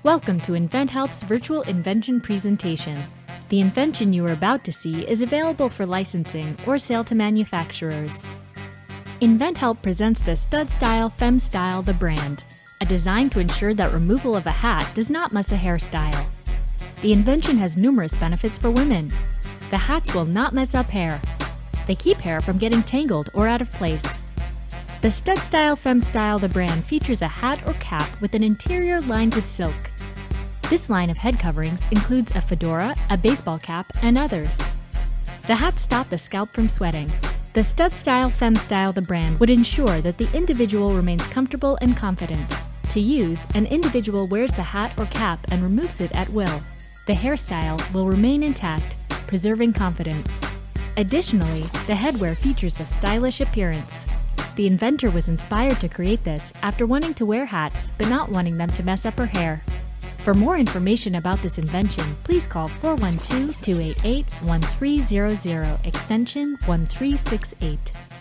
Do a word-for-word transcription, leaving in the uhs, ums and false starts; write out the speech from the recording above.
Welcome to InventHelp's virtual invention presentation. The invention you are about to see is available for licensing or sale to manufacturers. InventHelp presents the StudStyle FemStyle the brand, a design to ensure that removal of a hat does not mess a hairstyle. The invention has numerous benefits for women. The hats will not mess up hair. They keep hair from getting tangled or out of place. The StudStyle FemStyle the brand features a hat or cap with an interior lined with silk. This line of head coverings includes a fedora, a baseball cap, and others. The hats stop the scalp from sweating. The StudStyle FemStyle the brand would ensure that the individual remains comfortable and confident. To use, an individual wears the hat or cap and removes it at will. The hairstyle will remain intact, preserving confidence. Additionally, the headwear features a stylish appearance. The inventor was inspired to create this after wanting to wear hats but not wanting them to mess up her hair. For more information about this invention, please call four one two, two eight eight, one three zero zero, extension one three six eight.